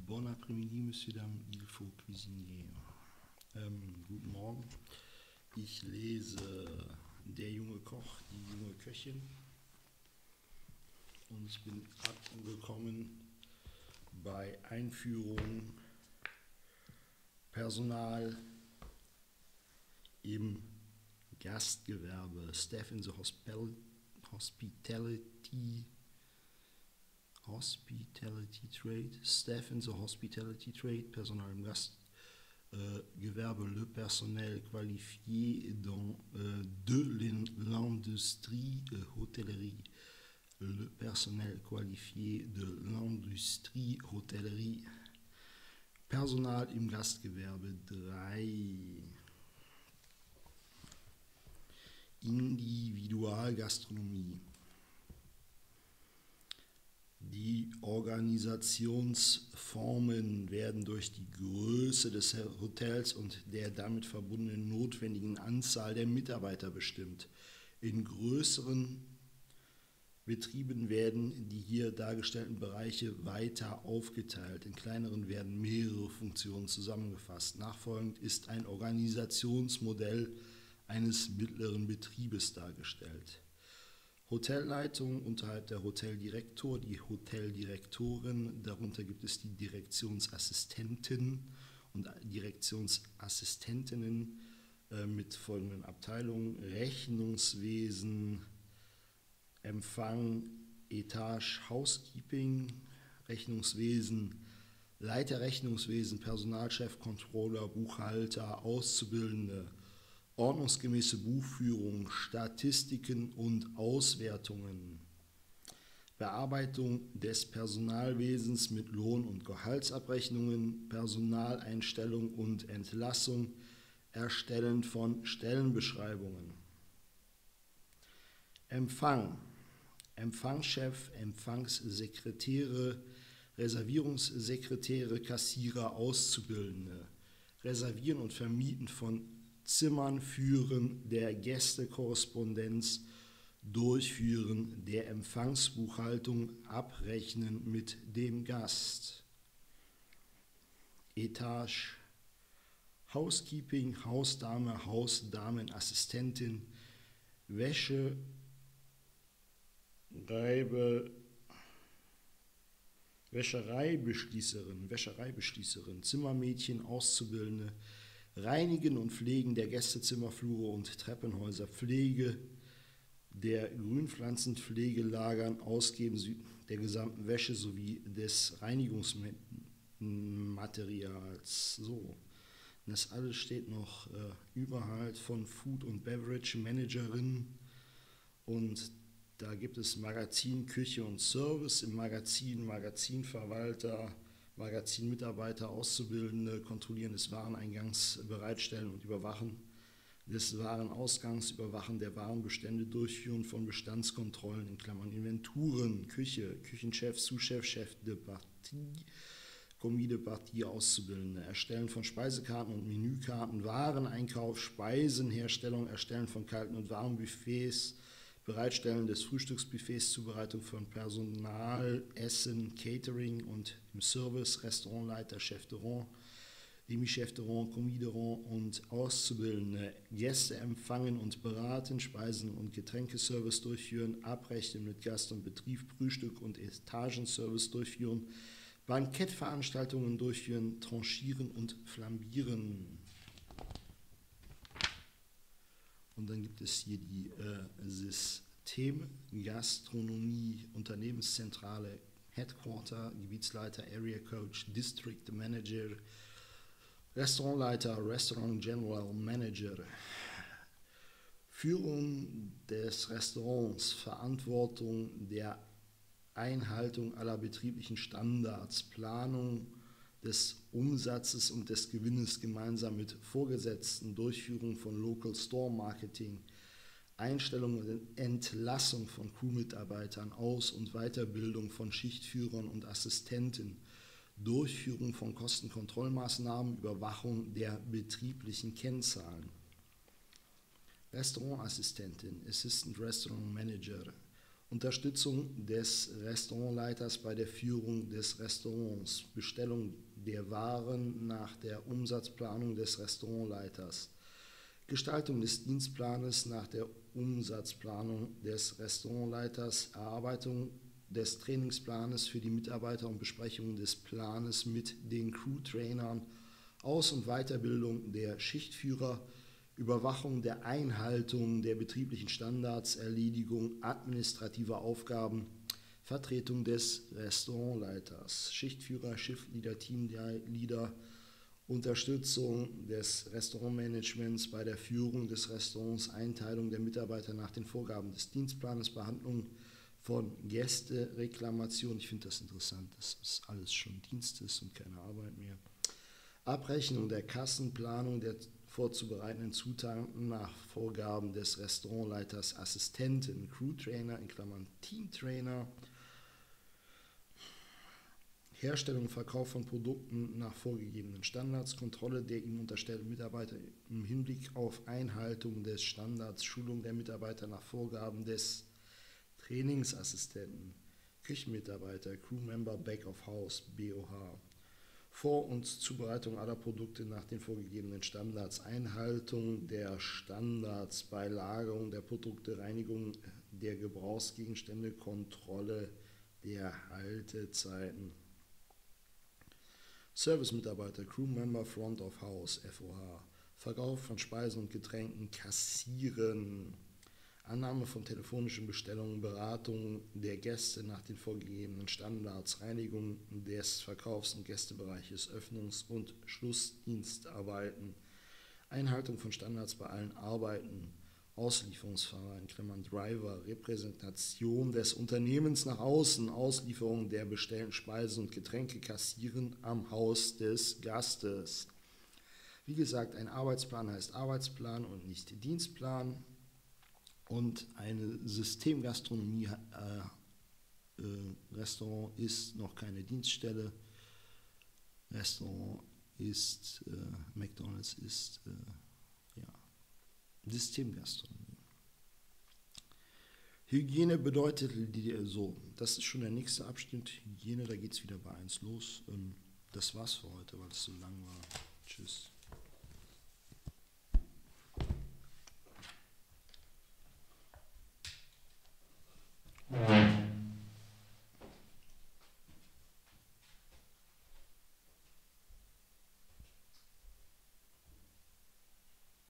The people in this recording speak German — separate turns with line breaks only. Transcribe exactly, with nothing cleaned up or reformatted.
Bon après-midi, Monsieur, Dames, il faut cuisiner. Ähm, guten Morgen. Ich lese Der junge Koch, die junge Köchin. Und ich bin angekommen bei Einführung Personal im Gastgewerbe, Staff in the Hospital, Hospitality Hospitality Trade, Staff in the Hospitality Trade, Personal im Gastgewerbe, le personnel qualifié dans euh, de l'industrie euh, hôtellerie, le personnel qualifié de l'industrie Hotellerie, Personal im Gastgewerbe drei, Individualgastronomie. Die Organisationsformen werden durch die Größe des Hotels und der damit verbundenen notwendigen Anzahl der Mitarbeiter bestimmt. In größeren Betrieben werden die hier dargestellten Bereiche weiter aufgeteilt, in kleineren werden mehrere Funktionen zusammengefasst. Nachfolgend ist ein Organisationsmodell eines mittleren Betriebes dargestellt. Hotelleitung unterhalb der Hoteldirektor, die Hoteldirektorin, darunter gibt es die Direktionsassistenten und Direktionsassistentinnen äh, mit folgenden Abteilungen: Rechnungswesen, Empfang, Etage, Housekeeping, Rechnungswesen, Leiter Rechnungswesen, Personalchef, Controller, Buchhalter, Auszubildende, ordnungsgemäße Buchführung, Statistiken und Auswertungen, Bearbeitung des Personalwesens mit Lohn- und Gehaltsabrechnungen, Personaleinstellung und Entlassung, Erstellen von Stellenbeschreibungen. Empfang, Empfangschef, Empfangssekretäre, Reservierungssekretäre, Kassierer, Auszubildende, Reservieren und Vermieten von Zimmern, Führen der Gästekorrespondenz, Durchführen der Empfangsbuchhaltung, Abrechnen mit dem Gast. Etage, Housekeeping, Hausdame, Hausdamenassistentin, Wäsche, Reibe, Wäschereibeschließerin, Wäschereibeschließerin, Zimmermädchen, Auszubildende, Reinigen und Pflegen der Gästezimmerflure und Treppenhäuser, Pflege der Grünpflanzenpflegelagern, Ausgeben der gesamten Wäsche sowie des Reinigungsmaterials. So, das alles steht noch äh, überhalb von Food und Beverage Managerin, und da gibt es Magazin, Küche und Service im Magazin, Magazinverwalter, Magazinmitarbeiter, Auszubildende, Kontrollieren des Wareneingangs, Bereitstellen und Überwachen des Warenausgangs, Überwachen der Warenbestände, Durchführen von Bestandskontrollen in Klammern Inventuren, Küche, Küchenchef, Sous-Chef, Chef de Partie, Commis de Partie, Auszubildende, Erstellen von Speisekarten und Menükarten, Wareneinkauf, Speisenherstellung, Erstellen von kalten und warmen Buffets, Bereitstellen des Frühstücksbuffets, Zubereitung von Personal, Essen, Catering und im Service, Restaurantleiter, Chef de Rang, Demi-Chef de Rang, Commis de Rang und Auszubildende, Gäste empfangen und beraten, Speisen- und Getränkeservice durchführen, Abrechnen mit Gast und Betrieb, Frühstück und Etagenservice durchführen, Bankettveranstaltungen durchführen, tranchieren und flambieren. Und dann gibt es hier die äh, Systemgastronomie, Unternehmenszentrale, Headquarter, Gebietsleiter, Area Coach, District Manager, Restaurantleiter, Restaurant General Manager, Führung des Restaurants, Verantwortung der Einhaltung aller betrieblichen Standards, Planung des Umsatzes und des Gewinnes gemeinsam mit Vorgesetzten, Durchführung von Local Store Marketing, Einstellung und Entlassung von Crewmitarbeitern, Aus- und Weiterbildung von Schichtführern und Assistenten, Durchführung von Kostenkontrollmaßnahmen, Überwachung der betrieblichen Kennzahlen. Restaurantassistentin, Assistant Restaurant Manager, Unterstützung des Restaurantleiters bei der Führung des Restaurants, Bestellung der Waren nach der Umsatzplanung des Restaurantleiters, Gestaltung des Dienstplanes nach der Umsatzplanung des Restaurantleiters, Erarbeitung des Trainingsplanes für die Mitarbeiter und Besprechung des Planes mit den Crew-Trainern, Aus- und Weiterbildung der Schichtführer, Überwachung der Einhaltung der betrieblichen Standards, Erledigung administrativer Aufgaben, Vertretung des Restaurantleiters, Schichtführer, Shiftleader, Teamleader, Unterstützung des Restaurantmanagements bei der Führung des Restaurants, Einteilung der Mitarbeiter nach den Vorgaben des Dienstplanes, Behandlung von Gästereklamationen. Ich finde das interessant, dass das alles schon Dienst ist und keine Arbeit mehr. Abrechnung der Kassenplanung der vorzubereitenden Zutaten nach Vorgaben des Restaurantleiters, Assistenten, Crew-Trainer in Klammern Teamtrainer, Herstellung und Verkauf von Produkten nach vorgegebenen Standards, Kontrolle der ihm unterstellten Mitarbeiter im Hinblick auf Einhaltung des Standards, Schulung der Mitarbeiter nach Vorgaben des Trainingsassistenten, Küchenmitarbeiter, Crewmember Back of House, B O H, Vor- und Zubereitung aller Produkte nach den vorgegebenen Standards, Einhaltung der Standards bei Lagerung der Produkte, Reinigung der Gebrauchsgegenstände, Kontrolle der Haltezeiten. Servicemitarbeiter, Crewmember Front of House, F O H, Verkauf von Speisen und Getränken, Kassieren, Annahme von telefonischen Bestellungen, Beratung der Gäste nach den vorgegebenen Standards, Reinigung des Verkaufs- und Gästebereiches, Öffnungs- und Schlussdienstarbeiten, Einhaltung von Standards bei allen Arbeiten, Auslieferungsfahrer in Klammern Driver, Repräsentation des Unternehmens nach außen, Auslieferung der bestellten Speisen und Getränke, Kassieren am Haus des Gastes. Wie gesagt, ein Arbeitsplan heißt Arbeitsplan und nicht Dienstplan. Und eine Systemgastronomie, äh, äh, Restaurant ist noch keine Dienststelle. Restaurant ist, äh, McDonald's ist, äh, ja, Systemgastronomie. Hygiene bedeutet so, das ist schon der nächste Abschnitt. Hygiene, da geht es wieder bei eins los. Ähm, das war's für heute, weil es so lang war. Tschüss.